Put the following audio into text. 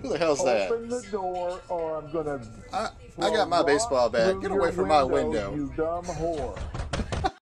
Who the hell's that? Open the door or I'm gonna I got my baseball bat. Get away from my window. You dumb whore.